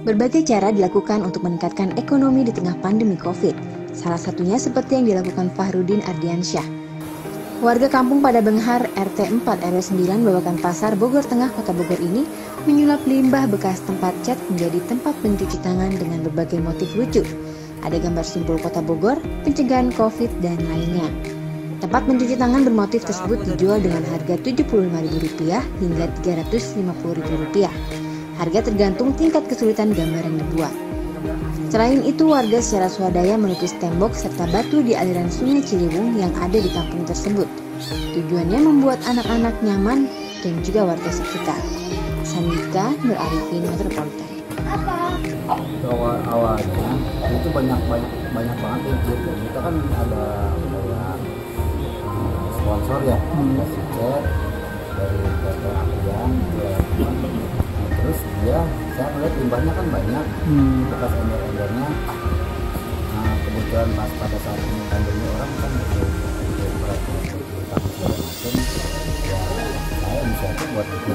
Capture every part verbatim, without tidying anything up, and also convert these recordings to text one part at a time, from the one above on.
Berbagai cara dilakukan untuk meningkatkan ekonomi di tengah pandemi COVID. Salah satunya seperti yang dilakukan Fahrudin Ardiansyah. Warga kampung Padabenghar R T empat R W sembilan Babakan Pasar, Bogor Tengah, Kota Bogor ini menyulap limbah bekas tempat cat menjadi tempat mencuci tangan dengan berbagai motif lucu. Ada gambar simbol Kota Bogor, pencegahan COVID, dan lainnya. Tempat mencuci tangan bermotif tersebut dijual dengan harga tujuh puluh lima ribu rupiah hingga tiga ratus lima puluh ribu rupiah. Harga tergantung tingkat kesulitan gambar yang dibuat. Selain itu, warga secara swadaya melukis tembok serta batu di aliran Sungai Ciliwung yang ada di kampung tersebut. Tujuannya membuat anak-anak nyaman dan juga warga sekitar. Sandika Nur Arifin, Metropolitan. Awal awalnya itu banyak banyak banyak banget ya. Kita kan ada kayak sponsor ya, kasih chat dari P T Apian, terus dia saya melihat limbahnya kan banyak, hmm. bekas ember-embernya. Nah, kebetulan pas pada saat ini pandemi orang kan betul betul berat segala macam, ya saya inisiatif buat bikin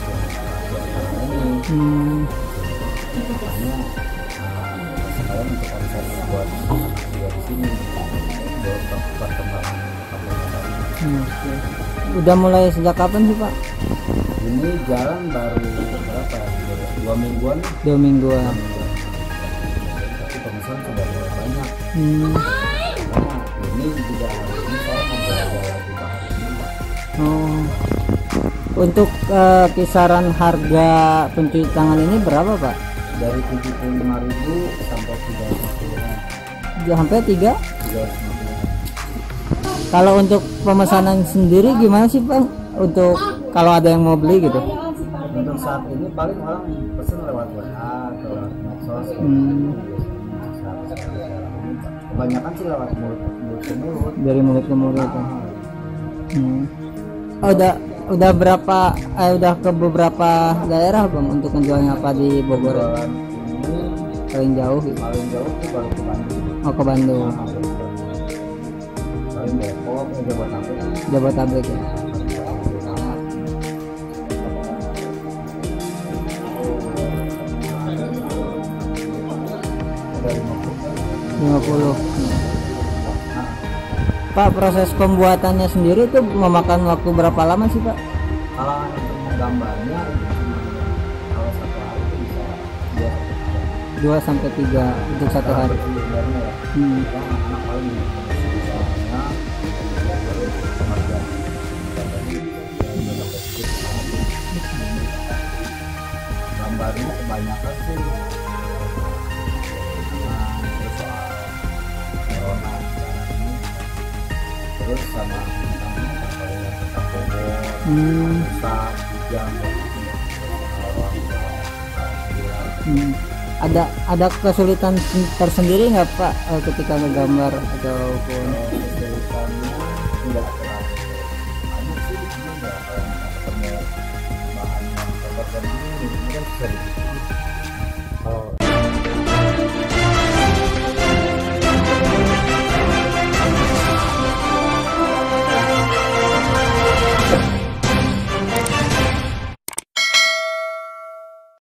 ini. Hmm. Makanya uh, sekalian untuk konser buat dia di sini buat perkembangan kampung baru. Hmm, okay. Udah mulai sejak kapan sih Pak? Ini jalan baru berapa? Dua mingguan. Dua mingguan. Tapi pemesan sudah mulai banyak. Hmm. Karena ini juga ini saya membawa lagi bahan ini. Oh. Untuk uh, kisaran harga pencuci tangan ini berapa Pak? Dari tujuh puluh lima ribu sampai tiga ratus lima puluh. Sampai tiga? tiga ratus lima puluh. Kalau untuk pemesanan sendiri gimana sih Bang? Untuk kalau ada yang mau beli gitu? Untuk saat ini paling orang pesen lewat W A atau lewat medsos. Hmm. Kebanyakan sih lewat mulut, mulut ke mulut. Dari mulut ke mulut. Ah. Hmm. Oh, udah udah berapa? Eh, udah ke beberapa daerah Bang untuk menjualnya apa di Bogor? Jualan ini paling jauh gitu. Paling jauh itu baru ke Bandung. Oh, ke Bandung. Paling Depok, Jabodetabek. Jabodetabek ya. lima puluh. Pak, proses pembuatannya sendiri itu memakan waktu berapa lama sih Pak? Kalau untuk menggambarnya, kalau satu hari itu bisa dua sampai tiga untuk satu hari. Hmm. Anak-anak paling misalnya gambarnya kebanyakan sih terus sama hmm. jam hmm. ada ada kesulitan tersendiri nggak Pak ketika ngegambar ataupun kesulitannya tidak terlalu banyak sih, cuma nggak ketemu bahan yang seperti ini ini kan bisa kalau